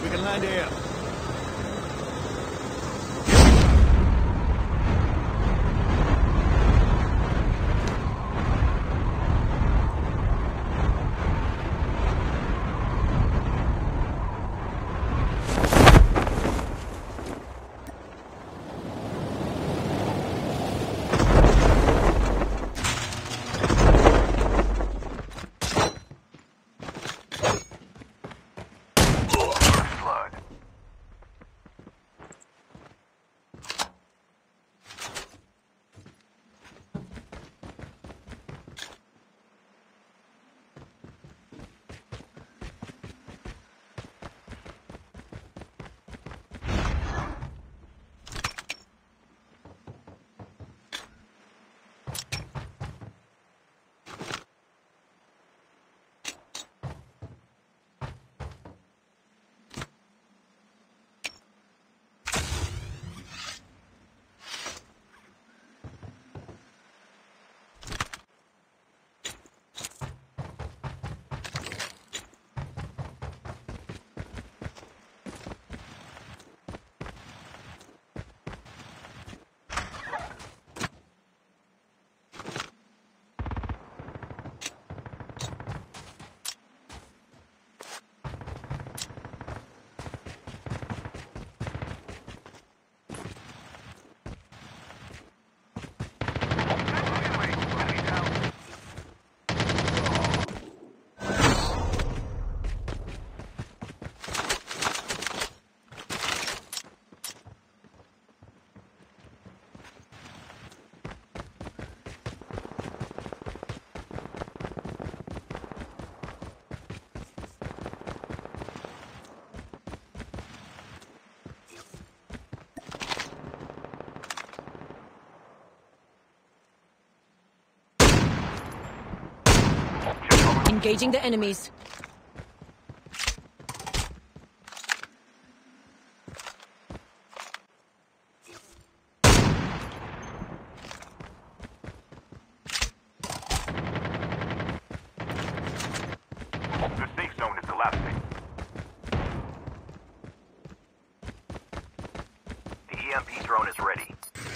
We can land here. Engaging the enemies. The safe zone is collapsing. The EMP drone is ready.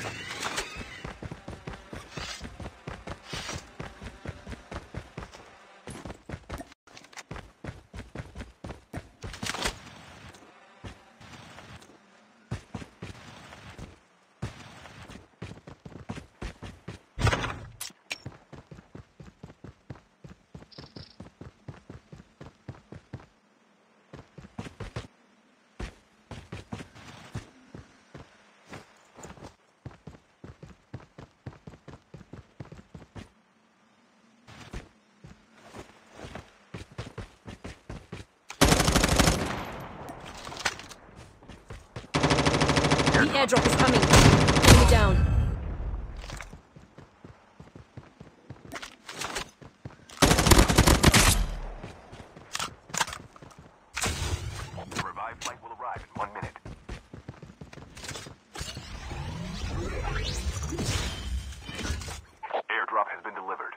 The airdrop is coming. Enemy down. The revived flight will arrive in 1 minute. Airdrop has been delivered.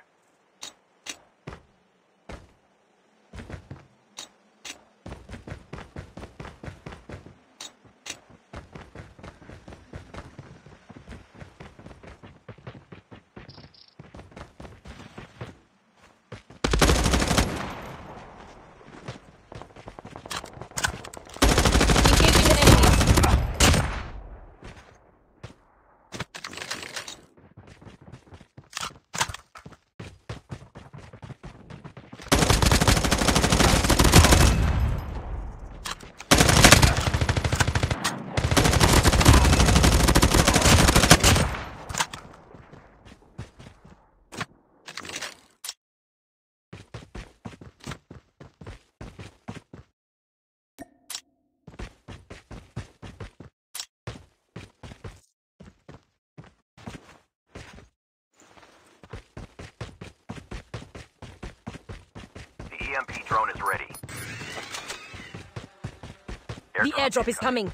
The EMP drone is ready. The airdrop is coming.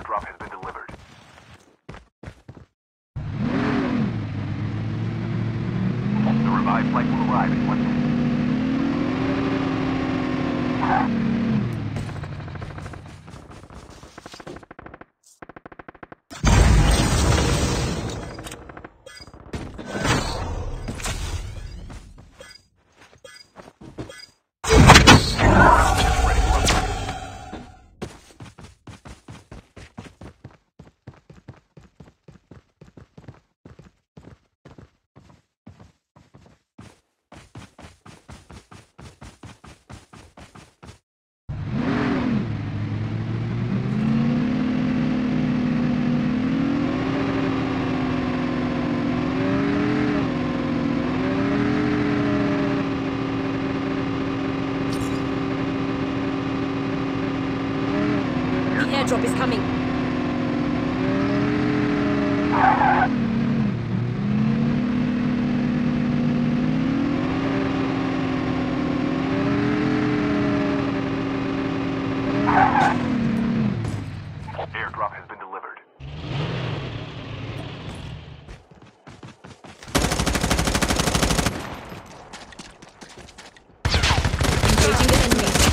Airdrop has been delivered. The revived flight will arrive in 1 minute. The airdrop is coming. Airdrop has been delivered. Engaging the enemies.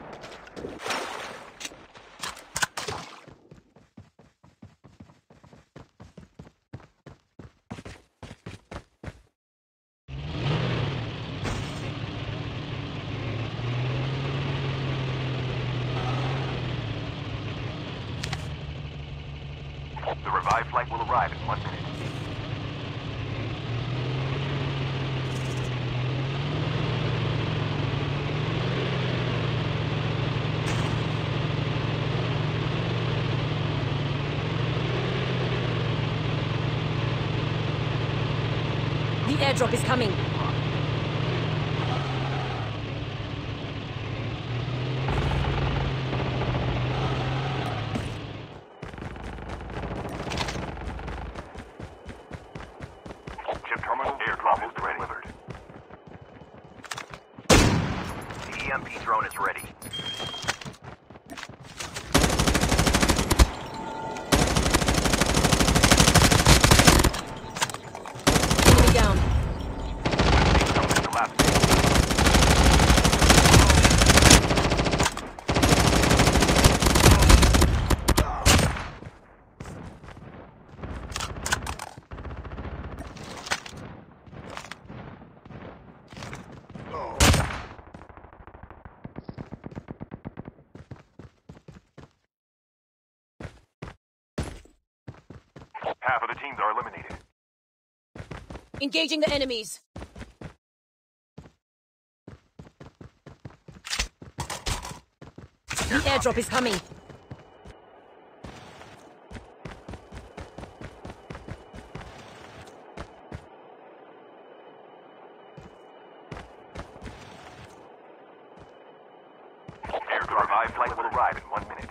The revived flight will arrive in 1 minute. The airdrop is coming. Chip terminal airdrop is delivered. The EMP drone is ready. Enemy down. Something to last. Half of the teams are eliminated. Engaging the enemies. The airdrop is coming. Airdrop revived flight will arrive in 1 minute.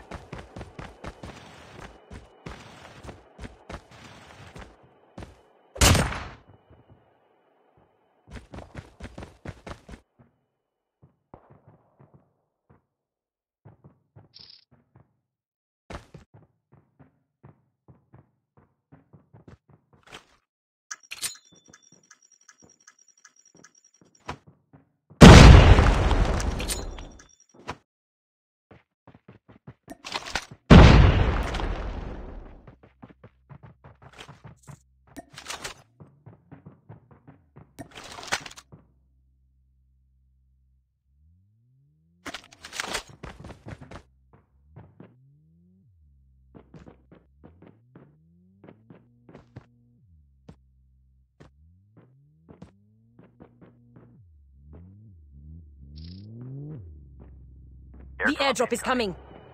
The airdrop is coming.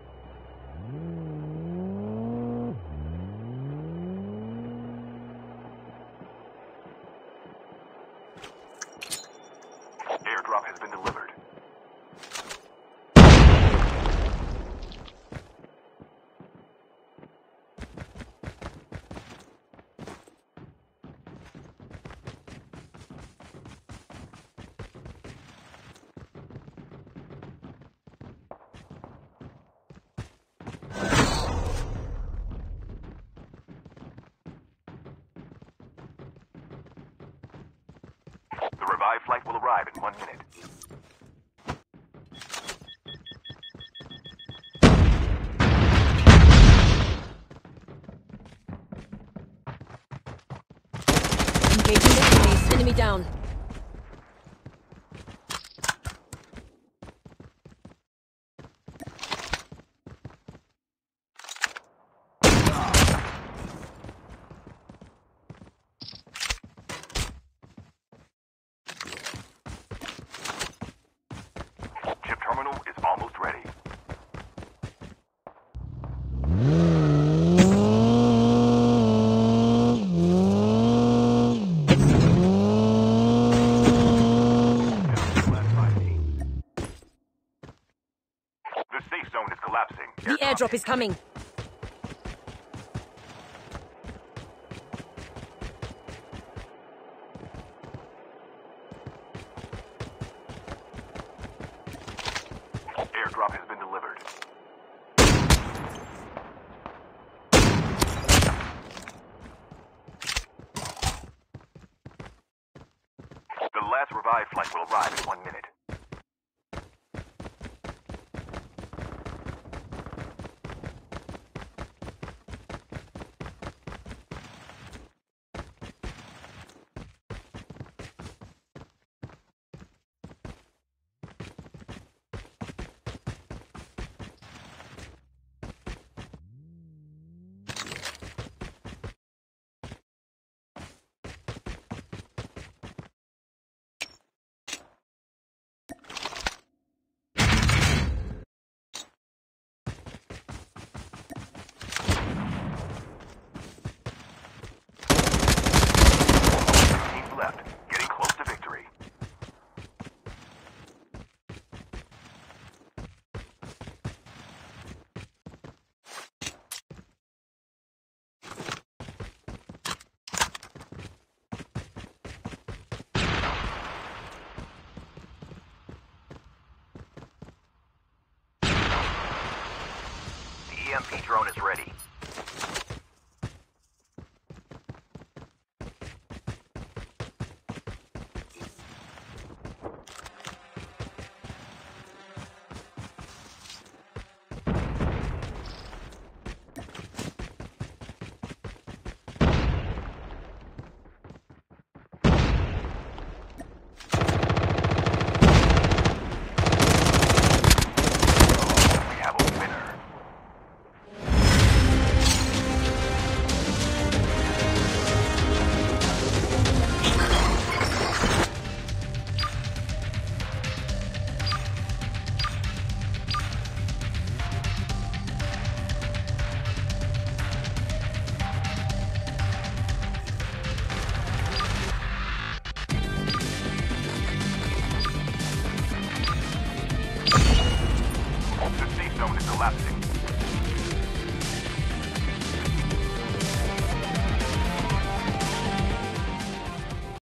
Airdrop has been delivered. Revived flight will arrive in 1 minute. Engaging the enemies. Enemy down. Chip terminal is almost ready. Last 5 teams. The safe zone is collapsing. The airdrop is coming. Airdrop has been delivered. The last revived flight will arrive in 1 minute. Teams left, getting close to victory. The EMP drone is ready.